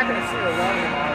not going to see her long tomorrow.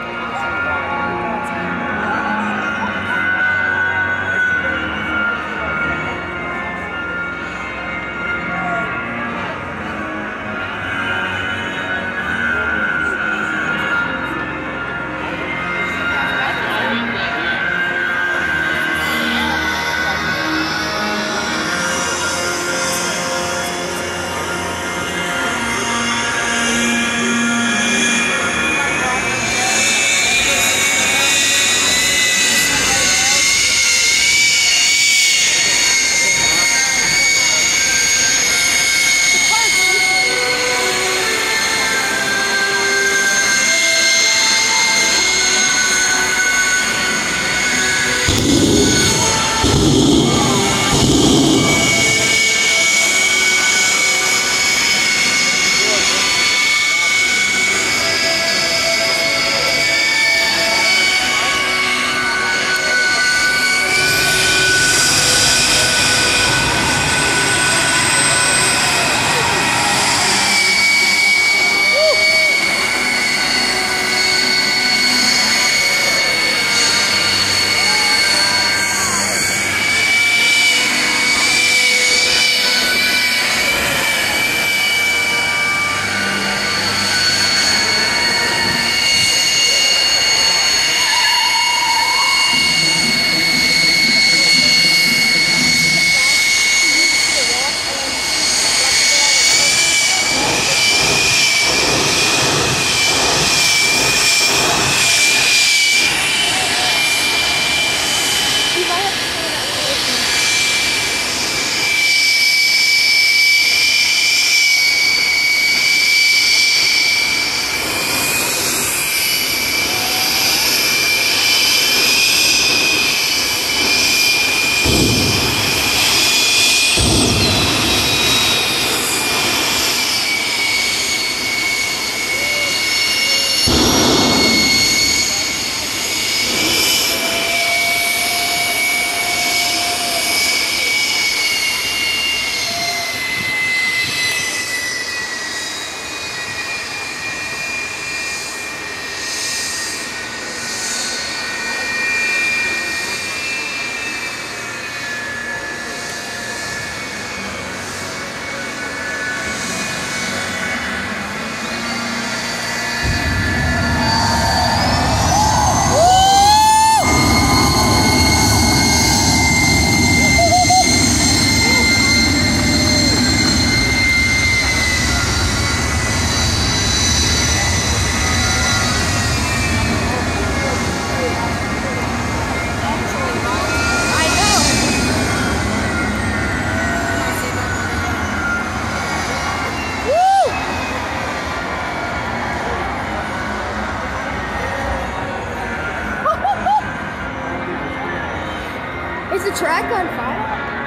Is the track on fire?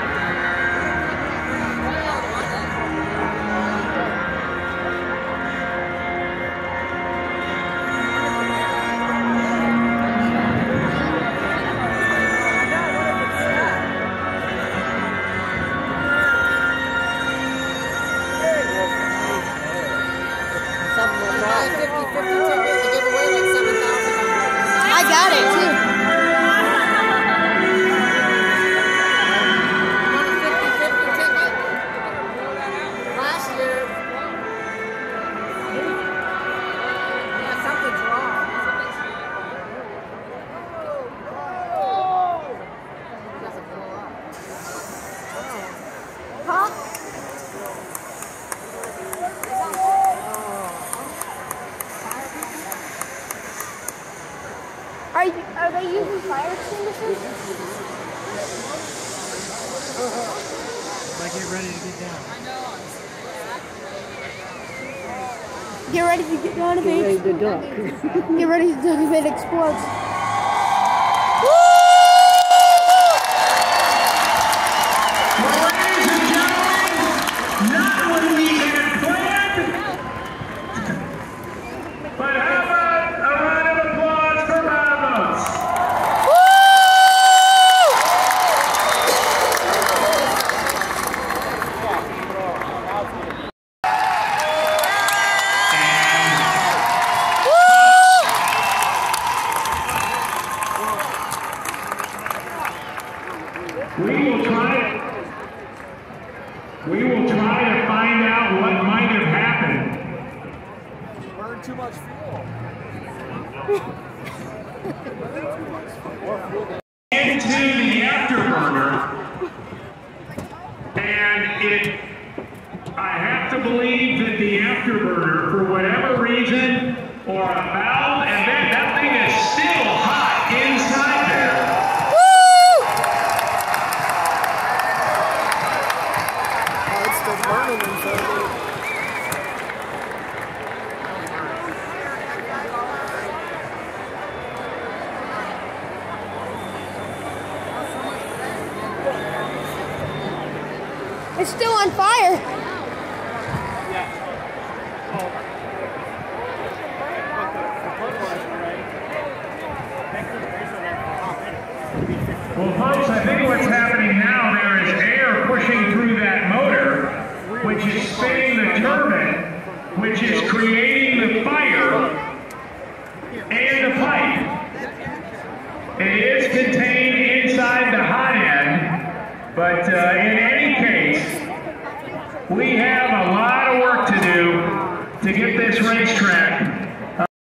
I got it too. Are they using fire extinguishers? I get ready to get down. Get ready to get down if it explodes. Get ready to duck if it explodes. Woo! too much fuel. Into the afterburner, and I have to believe that the afterburner, for whatever reason, or a valve, and then that thing is still hot inside there. Oh, it's still burning inside. It's still on fire. Well, folks, I think what's happening now, there is air pushing through that motor, which is spinning the turbine, which is creating the fire and the pipe. It is contained inside the hot end, but in any case, we have a lot of work to do to get this racetrack